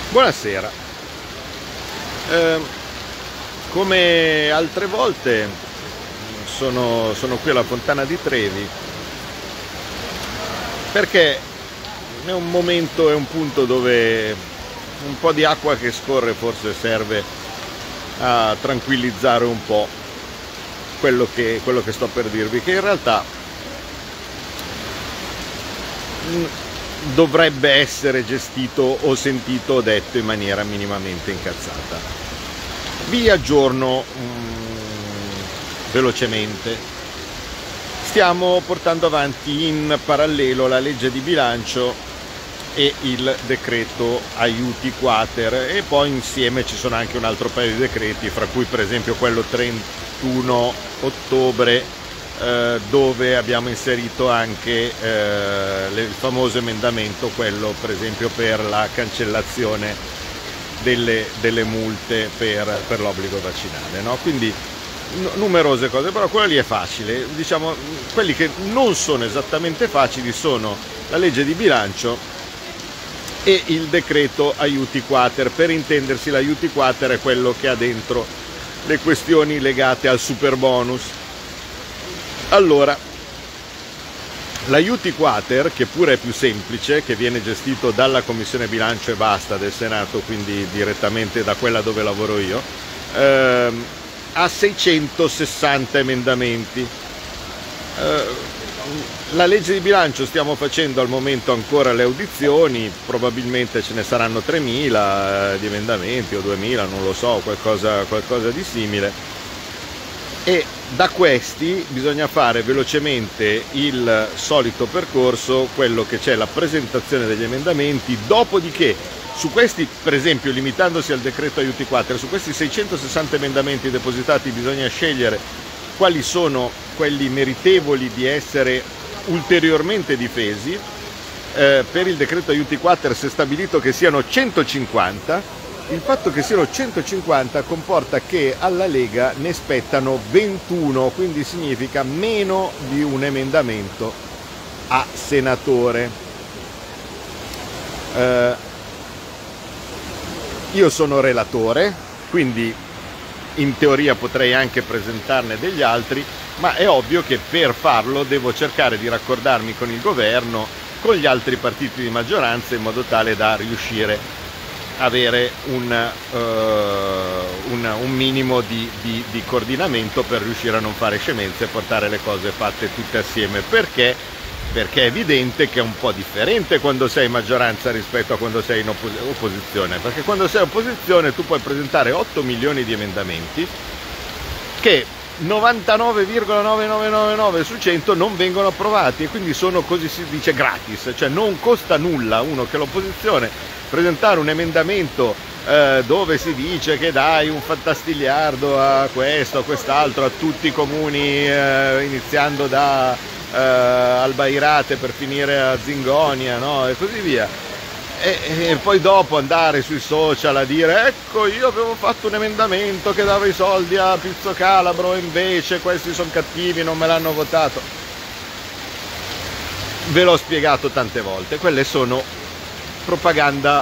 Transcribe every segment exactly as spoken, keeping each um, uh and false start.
Buonasera. Eh, come altre volte sono, sono qui alla Fontana di Trevi perché è un momento, è un punto dove un po' di acqua che scorre forse serve a tranquillizzare un po' quello che, quello che sto per dirvi, che in realtà dovrebbe essere gestito o sentito o detto in maniera minimamente incazzata. Vi aggiorno mm, velocemente. Stiamo portando avanti in parallelo la legge di bilancio e il decreto aiuti quater, e poi insieme ci sono anche un altro paio di decreti, fra cui per esempio quello trentuno ottobre, Eh, dove abbiamo inserito anche eh, il famoso emendamento, quello per esempio per la cancellazione delle, delle multe per, per l'obbligo vaccinale, no? Quindi n- numerose cose, però quello lì è facile. Diciamo, quelli che non sono esattamente facili sono la legge di bilancio e il decreto aiuti quater. Per intendersi, l'aiuti quater è quello che ha dentro le questioni legate al super bonus. Allora, l'aiuti quater, che pure è più semplice, che viene gestito dalla Commissione Bilancio e basta del Senato, quindi direttamente da quella dove lavoro io, ehm, ha seicentosessanta emendamenti. Eh, la legge di bilancio stiamo facendo al momento ancora le audizioni, probabilmente ce ne saranno tremila eh, di emendamenti o duemila, non lo so, qualcosa, qualcosa di simile. E da questi bisogna fare velocemente il solito percorso, quello che c'è la presentazione degli emendamenti, dopodiché su questi, per esempio limitandosi al decreto aiuti quater, su questi seicentosessanta emendamenti depositati bisogna scegliere quali sono quelli meritevoli di essere ulteriormente difesi. Eh, per il decreto aiuti quater si è stabilito che siano centocinquanta. Il fatto che siano centocinquanta comporta che alla Lega ne spettano ventuno, quindi significa meno di un emendamento a senatore. Eh, io sono relatore, quindi in teoria potrei anche presentarne degli altri, ma è ovvio che per farlo devo cercare di raccordarmi con il governo, con gli altri partiti di maggioranza, in modo tale da riuscire avere un, uh, un, un minimo di, di, di coordinamento per riuscire a non fare scemenze e portare le cose fatte tutte assieme. Perché? Perché è evidente che è un po' differente quando sei in maggioranza rispetto a quando sei in oppos- opposizione, perché quando sei in opposizione tu puoi presentare otto milioni di emendamenti che novantanove virgola novecentonovantanove su cento non vengono approvati, e quindi sono, così si dice, gratis, cioè non costa nulla a uno che è l'opposizione presentare un emendamento eh, dove si dice che dai un fantastigliardo a questo, a quest'altro, a tutti i comuni, eh, iniziando da eh, Albairate per finire a Zingonia, no? E così via. E, e poi dopo andare sui social a dire ecco, io avevo fatto un emendamento che dava i soldi a Pizzo Calabro e invece questi sono cattivi, non me l'hanno votato. Ve l'ho spiegato tante volte, quelle sono propaganda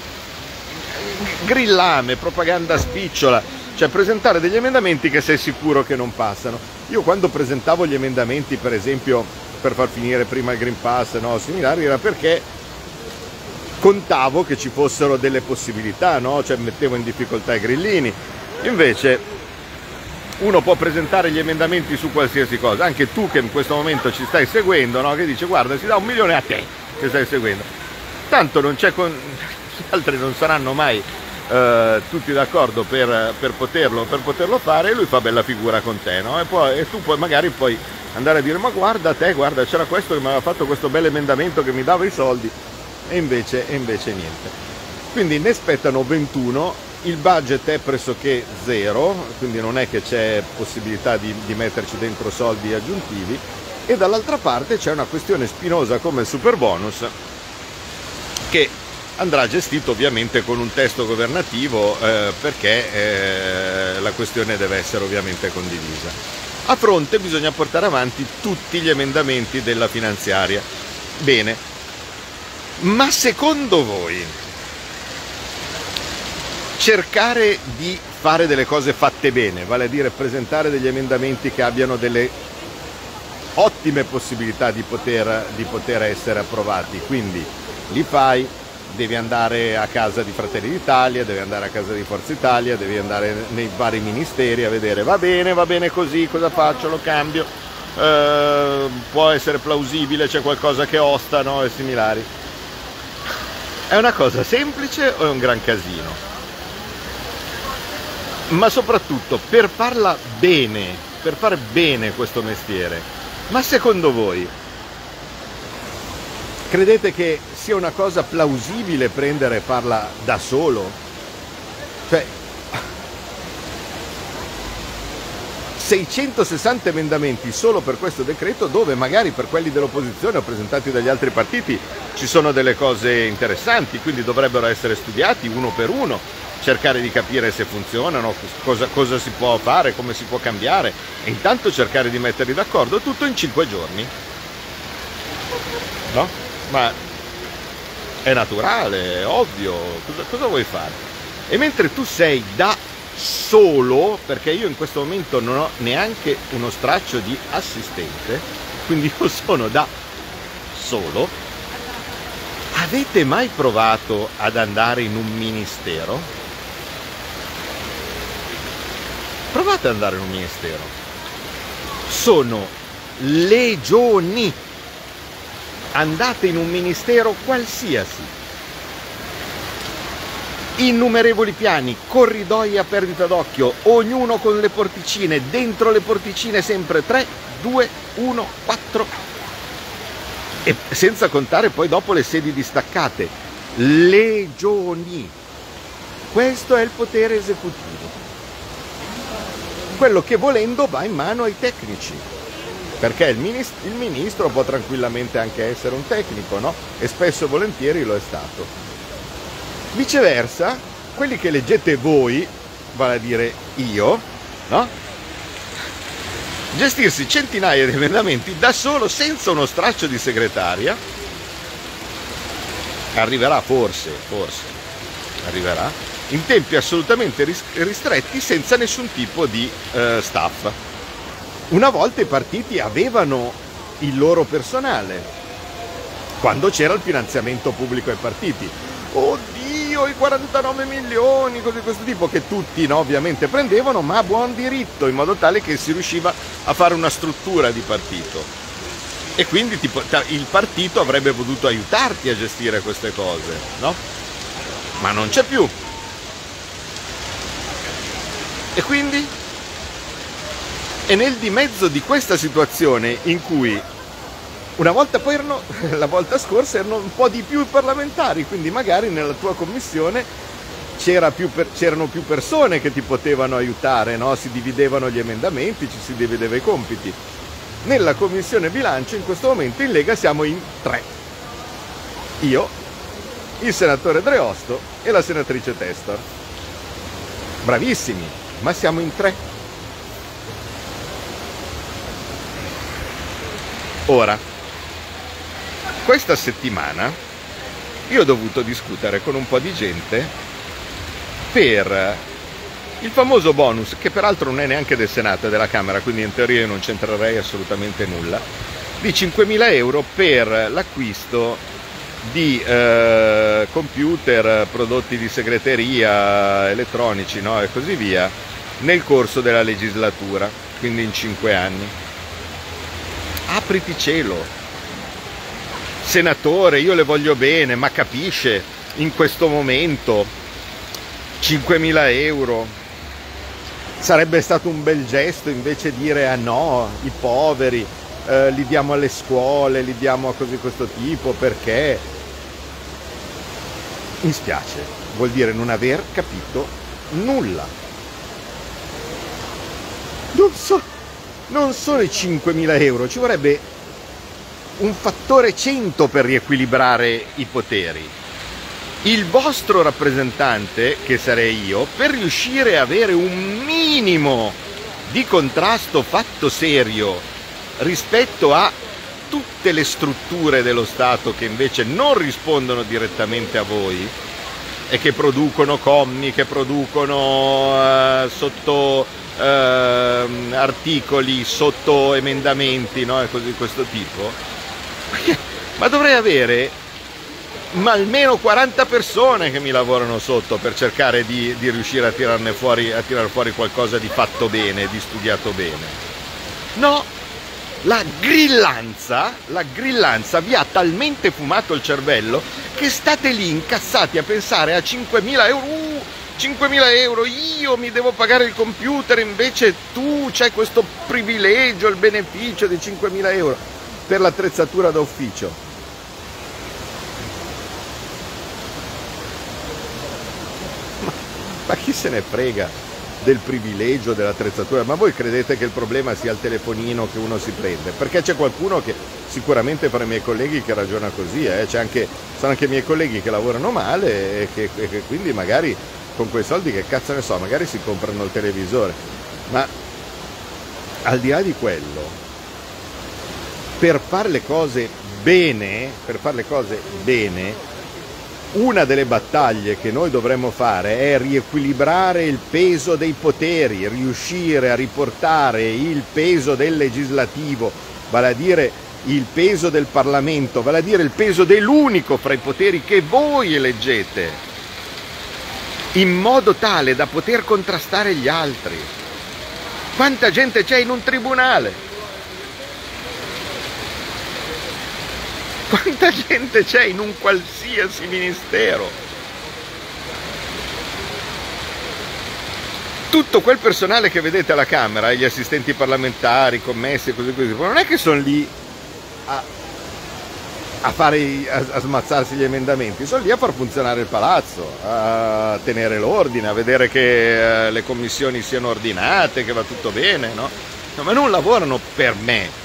grillame, propaganda spicciola, cioè presentare degli emendamenti che sei sicuro che non passano. Io quando presentavo gli emendamenti, per esempio per far finire prima il Green Pass, no, similari, era perché contavo che ci fossero delle possibilità, no? Cioè mettevo in difficoltà i grillini. Invece uno può presentare gli emendamenti su qualsiasi cosa, anche tu che in questo momento ci stai seguendo, no? Che dice guarda, si dà un milione a te che stai seguendo, tanto non c'è con... gli altri non saranno mai eh, tutti d'accordo per, per, poterlo, per poterlo fare, e lui fa bella figura con te, no? E, poi, e tu poi magari puoi andare a dire ma guarda te, guarda c'era questo che mi aveva fatto questo bel emendamento che mi dava i soldi. E invece, e invece niente. Quindi ne spettano ventuno, il budget è pressoché zero, quindi non è che c'è possibilità di, di metterci dentro soldi aggiuntivi, e dall'altra parte c'è una questione spinosa come il super bonus, che andrà gestito ovviamente con un testo governativo, eh, perché eh, la questione deve essere ovviamente condivisa. A fronte bisogna portare avanti tutti gli emendamenti della finanziaria. Bene. Ma secondo voi cercare di fare delle cose fatte bene, vale a dire presentare degli emendamenti che abbiano delle ottime possibilità di poter, di poter essere approvati, quindi li fai, devi andare a casa di Fratelli d'Italia, devi andare a casa di Forza Italia, devi andare nei vari ministeri a vedere va bene, va bene così, cosa faccio, lo cambio, eh, può essere plausibile, c'è qualcosa che osta, no? E similari. È una cosa semplice o è un gran casino? Ma soprattutto per farla bene, per fare bene questo mestiere, ma secondo voi credete che sia una cosa plausibile prendere e farla da solo? Cioè, seicentosessanta emendamenti solo per questo decreto, dove magari per quelli dell'opposizione o presentati dagli altri partiti ci sono delle cose interessanti, quindi dovrebbero essere studiati uno per uno, cercare di capire se funzionano, cosa, cosa si può fare, come si può cambiare, e intanto cercare di metterli d'accordo, tutto in cinque giorni. No? Ma è naturale, è ovvio, cosa, cosa vuoi fare? E mentre tu sei da solo, perché io in questo momento non ho neanche uno straccio di assistente, quindi io sono da solo, avete mai provato ad andare in un ministero? Provate ad andare in un ministero. Sono legioni. Andate in un ministero qualsiasi. Innumerevoli piani, corridoi a perdita d'occhio, ognuno con le porticine, dentro le porticine sempre tre, due, uno, quattro. E senza contare poi dopo le sedi distaccate. Legioni. Questo è il potere esecutivo. Quello che volendo va in mano ai tecnici, perché il ministro, il ministro può tranquillamente anche essere un tecnico, no? E spesso e volentieri lo è stato. Viceversa, quelli che leggete voi, vale a dire io, no? Gestirsi centinaia di emendamenti da solo, senza uno straccio di segretaria, arriverà forse, forse, arriverà, in tempi assolutamente ristretti, senza nessun tipo di eh, staff. Una volta i partiti avevano il loro personale, quando c'era il finanziamento pubblico ai partiti. Oddio, i quarantanove milioni, cose di questo tipo, che tutti, no, ovviamente prendevano, ma a buon diritto, in modo tale che si riusciva a fare una struttura di partito. E quindi tipo, il partito avrebbe potuto aiutarti a gestire queste cose, no? Ma non c'è più. E quindi? E nel di mezzo di questa situazione in cui una volta poi erano, la volta scorsa erano un po' di più i parlamentari, quindi magari nella tua commissione c'era più per, c'erano più persone che ti potevano aiutare, no? Si dividevano gli emendamenti, ci si divideva i compiti. Nella commissione bilancio in questo momento in Lega siamo in tre. Io, il senatore Dreosto e la senatrice Testor. Bravissimi, ma siamo in tre. Ora, questa settimana io ho dovuto discutere con un po' di gente per il famoso bonus, che peraltro non è neanche del Senato, è della Camera, quindi in teoria io non c'entrerei assolutamente nulla, di cinquemila euro per l'acquisto di eh, computer, prodotti di segreteria, elettronici, no, e così via, nel corso della legislatura, quindi in cinque anni. Apriti cielo, senatore, io le voglio bene, ma capisce, in questo momento cinquemila euro sarebbe stato un bel gesto, invece dire ah no, i poveri eh, li diamo alle scuole, li diamo a cose di questo tipo, perché mi spiace, vuol dire non aver capito nulla. Non so, non sono i cinquemila euro, ci vorrebbe un fattore cento per riequilibrare i poteri. Il vostro rappresentante, che sarei io, per riuscire a avere un minimo di contrasto fatto serio rispetto a tutte le strutture dello Stato che invece non rispondono direttamente a voi, e che producono commi, che producono eh, sotto eh, articoli, sotto emendamenti, no? E cose di questo tipo. Ma dovrei avere ma almeno quaranta persone che mi lavorano sotto per cercare di, di riuscire a tirarne fuori, a tirar fuori qualcosa di fatto bene, di studiato bene. No, la grillanza, la grillanza vi ha talmente fumato il cervello che state lì incazzati a pensare a cinquemila euro. Uh, cinquemila euro, io mi devo pagare il computer, invece tu c'hai questo privilegio, il beneficio di cinquemila euro per l'attrezzatura da ufficio. Ma chi se ne frega del privilegio dell'attrezzatura? Ma voi credete che il problema sia il telefonino che uno si prende? Perché c'è qualcuno che sicuramente fra i miei colleghi che ragiona così, eh? C'è anche, sono anche i miei colleghi che lavorano male e che, e che quindi magari con quei soldi, che cazzo ne so, magari si comprano il televisore. Ma al di là di quello, per fare le cose bene, per fare le cose bene, una delle battaglie che noi dovremmo fare è riequilibrare il peso dei poteri, riuscire a riportare il peso del legislativo, vale a dire il peso del Parlamento, vale a dire il peso dell'unico fra i poteri che voi eleggete, in modo tale da poter contrastare gli altri. Quanta gente c'è in un tribunale? Quanta gente c'è in un qualsiasi ministero? Tutto quel personale che vedete alla Camera, gli assistenti parlamentari, commessi e così così, non è che sono lì a, a, fare, a, a smazzarsi gli emendamenti, sono lì a far funzionare il palazzo, a tenere l'ordine, a vedere che uh, le commissioni siano ordinate, che va tutto bene, no? No, ma non lavorano per me.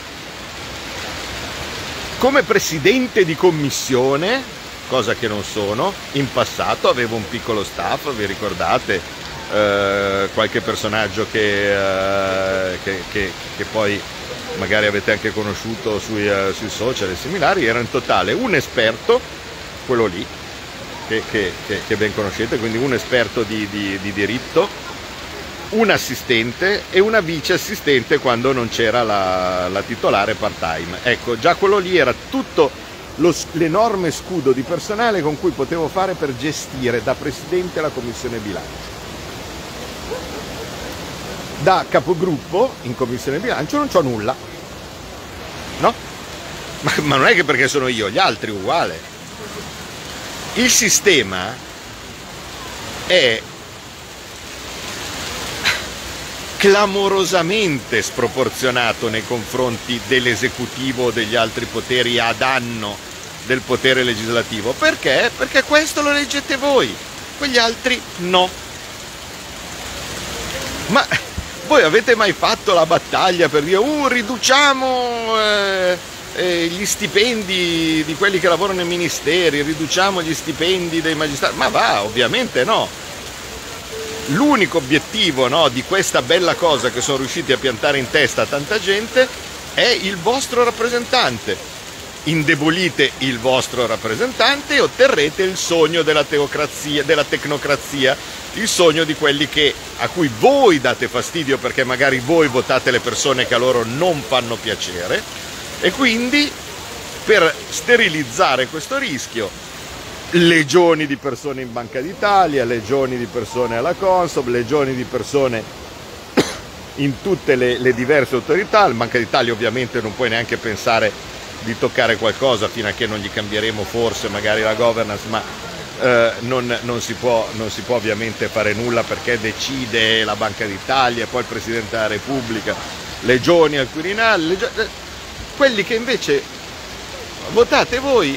Come presidente di commissione, cosa che non sono, in passato avevo un piccolo staff, vi ricordate, eh, qualche personaggio che, eh, che, che, che poi magari avete anche conosciuto sui, uh, sui social e similari, era in totale un esperto, quello lì, che, che, che, che ben conoscete, quindi un esperto di, di, di diritto, un assistente e una vice assistente quando non c'era la, la titolare part time. Ecco, già quello lì era tutto lo, l'enorme scudo di personale con cui potevo fare per gestire da presidente la commissione bilancio. Da capogruppo in commissione bilancio non c'ho nulla, no? Ma, ma non è che perché sono io, gli altri uguale. Il sistema è clamorosamente sproporzionato nei confronti dell'esecutivo o degli altri poteri a danno del potere legislativo. Perché? Perché questo lo leggete voi, quegli altri no. Ma voi avete mai fatto la battaglia per dire uh, riduciamo eh, eh, gli stipendi di quelli che lavorano nei ministeri, riduciamo gli stipendi dei magistrati? Ma va, ovviamente no. L'unico obiettivo, no, di questa bella cosa che sono riusciti a piantare in testa a tanta gente è il vostro rappresentante. Indebolite il vostro rappresentante e otterrete il sogno della teocrazia, della tecnocrazia, il sogno di quelli che, a cui voi date fastidio perché magari voi votate le persone che a loro non fanno piacere, e quindi per sterilizzare questo rischio legioni di persone in Banca d'Italia, legioni di persone alla Consob, legioni di persone in tutte le, le diverse autorità. Il Banca d'Italia ovviamente non puoi neanche pensare di toccare qualcosa fino a che non gli cambieremo forse magari la governance, ma eh, non, non, si può, non si può ovviamente fare nulla perché decide la Banca d'Italia e poi il Presidente della Repubblica, legioni al Quirinale, legio... quelli che invece votate voi,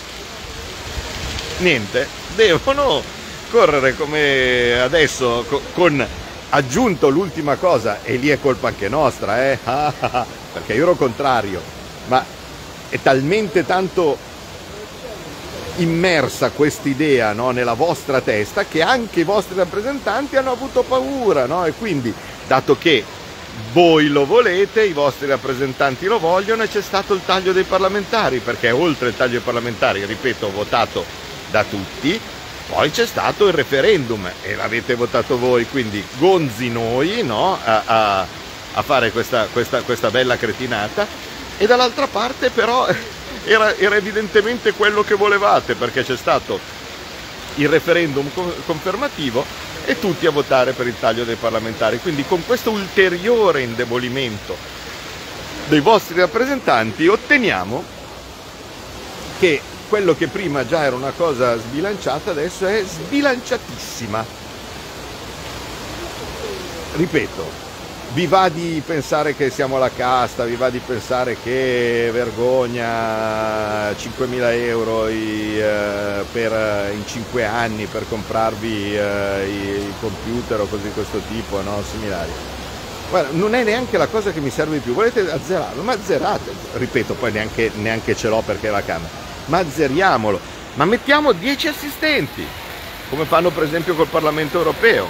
niente, devono correre come adesso, con aggiunto l'ultima cosa, e lì è colpa anche nostra, eh? Perché io ero contrario, ma è talmente tanto immersa quest'idea, no, nella vostra testa, che anche i vostri rappresentanti hanno avuto paura, no? E quindi, dato che voi lo volete, i vostri rappresentanti lo vogliono, e c'è stato il taglio dei parlamentari, perché oltre il taglio dei parlamentari, ripeto, votato da tutti, Poi c'è stato il referendum e l'avete votato voi, quindi gonzi noi, no? a, a, a fare questa, questa, questa bella cretinata, e dall'altra parte però era, era evidentemente quello che volevate, perché c'è stato il referendum confermativo e tutti a votare per il taglio dei parlamentari, quindi con questo ulteriore indebolimento dei vostri rappresentanti otteniamo che quello che prima già era una cosa sbilanciata adesso è sbilanciatissima. Ripeto, vi va di pensare che siamo la casta, vi va di pensare che vergogna cinquemila euro i, eh, per, in cinque anni per comprarvi eh, i, i computer o cose di questo tipo, no? Similari. Guarda, non è neanche la cosa che mi serve di più, volete azzerarlo, ma azzerate, ripeto, poi neanche, neanche ce l'ho perché è la Camera, ma azzeriamolo, ma mettiamo dieci assistenti, come fanno per esempio col Parlamento Europeo.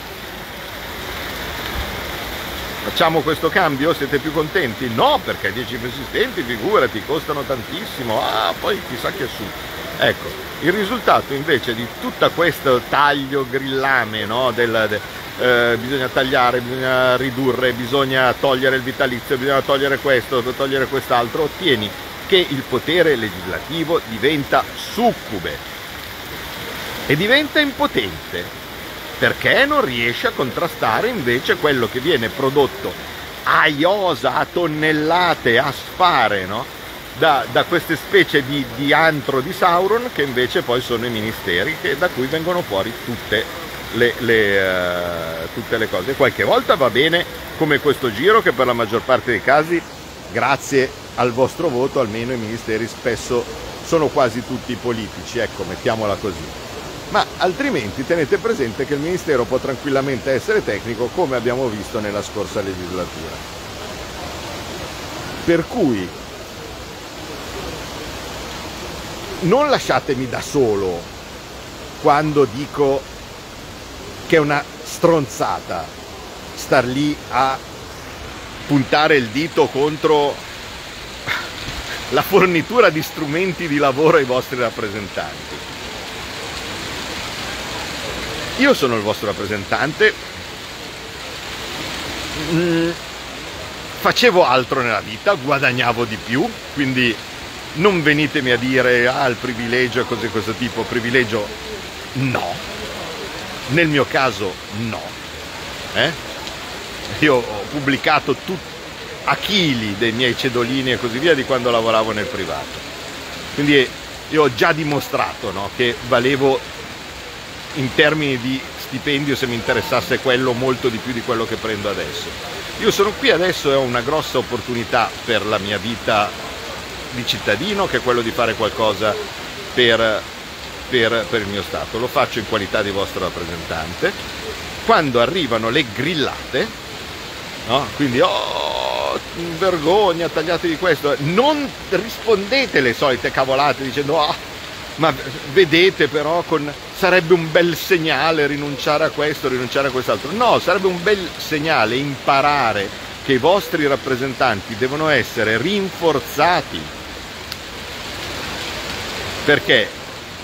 Facciamo questo cambio? Siete più contenti? No, perché dieci assistenti, figurati, costano tantissimo, ah, poi chissà che su. Ecco, il risultato invece di tutto questo taglio grillame, no, del... del Eh, bisogna tagliare, bisogna ridurre, bisogna togliere il vitalizio, bisogna togliere questo, togliere quest'altro, ottieni che il potere legislativo diventa succube e diventa impotente, perché non riesce a contrastare invece quello che viene prodotto a iosa, a tonnellate, a spare, no? da, da queste specie di, di antro di Sauron, che invece poi sono i ministeri, che, da cui vengono fuori tutte Le, le, uh, tutte le cose. Qualche volta va bene, come questo giro, che per la maggior parte dei casi, grazie al vostro voto, almeno i ministeri spesso sono quasi tutti politici, ecco, mettiamola così. Ma altrimenti tenete presente che il ministero può tranquillamente essere tecnico, come abbiamo visto nella scorsa legislatura. Per cui non lasciatemi da solo quando dico che è una stronzata star lì a puntare il dito contro la fornitura di strumenti di lavoro ai vostri rappresentanti. Io sono il vostro rappresentante, mm, facevo altro nella vita, guadagnavo di più, quindi non venitemi a dire ah, il privilegio e cose di questo tipo. Privilegio no. Nel mio caso no, eh? Io ho pubblicato tut- a chili dei miei cedolini e così via di quando lavoravo nel privato, quindi io ho già dimostrato, no, che valevo in termini di stipendio, se mi interessasse quello, molto di più di quello che prendo adesso. Io sono qui adesso e ho una grossa opportunità per la mia vita di cittadino, che è quello di fare qualcosa per Per, per il mio Stato. Lo faccio in qualità di vostro rappresentante. Quando arrivano le grillate, no? Quindi oh, vergogna, tagliatevi questo, non rispondete le solite cavolate dicendo ah, ma vedete però con... sarebbe un bel segnale rinunciare a questo, rinunciare a quest'altro. No, sarebbe un bel segnale imparare che i vostri rappresentanti devono essere rinforzati, perché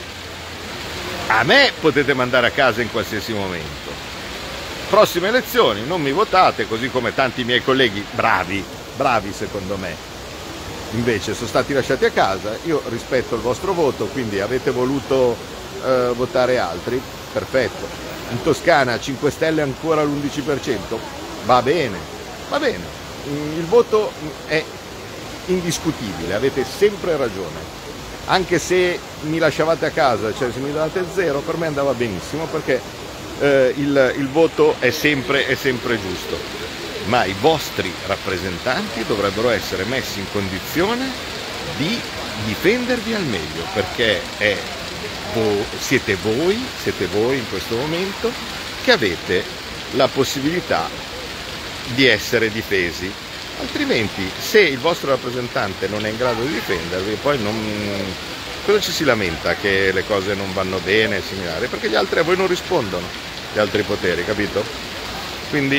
a me potete mandare a casa in qualsiasi momento. Prossime elezioni non mi votate, così come tanti miei colleghi bravi, bravi secondo me, invece sono stati lasciati a casa. Io rispetto il vostro voto, quindi avete voluto eh, votare altri, perfetto. In Toscana cinque Stelle ancora l'undici per cento, va bene, va bene. Il voto è indiscutibile, avete sempre ragione. Anche se mi lasciavate a casa, cioè se mi davate zero, per me andava benissimo, perché eh, il, il voto è sempre, è sempre giusto. Ma i vostri rappresentanti dovrebbero essere messi in condizione di difendervi al meglio, perché è vo- siete voi, siete voi in questo momento che avete la possibilità di essere difesi. Altrimenti, se il vostro rappresentante non è in grado di difendervi, poi non... cosa ci si lamenta che le cose non vanno bene e similari? Perché gli altri a voi non rispondono, gli altri poteri, capito? Quindi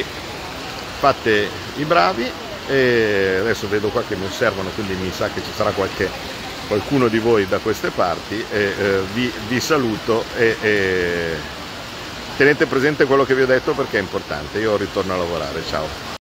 fate i bravi. E adesso vedo qua che mi osservano, quindi mi sa che ci sarà qualche qualcuno di voi da queste parti, e eh, vi, vi saluto e, e tenete presente quello che vi ho detto perché è importante. Io ritorno a lavorare, ciao.